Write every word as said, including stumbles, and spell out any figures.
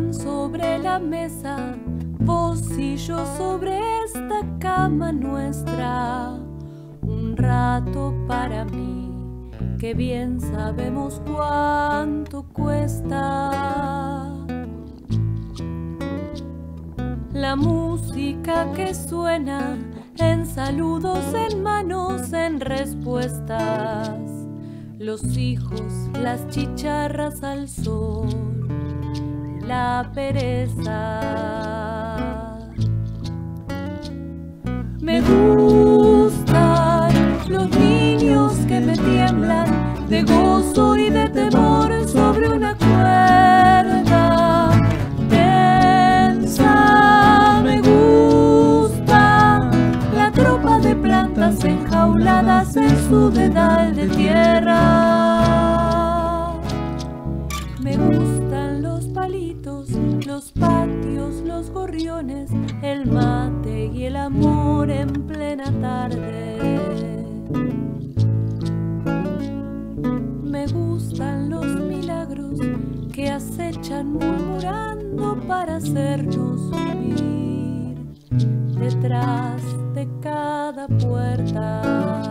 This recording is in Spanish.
pan sobre la mesa, vos y yo sobre esta cama nuestra. Un rato para mí, que bien sabemos cuánto cuesta. La música que suena en saludos, en manos, en respuestas. Los hijos, las chicharras al sol, la pereza. Me gustan los niños que me tiemblan de gozo y de temor sobre una cuerda densa. Me gusta la tropa de plantas enjauladas en su dedal de tierra. Me gustan los palitos, los patios, los gorriones, el mate y el amor en plena tarde. Me gustan los milagros que acechan murmurando para hacernos vivir detrás de cada puerta.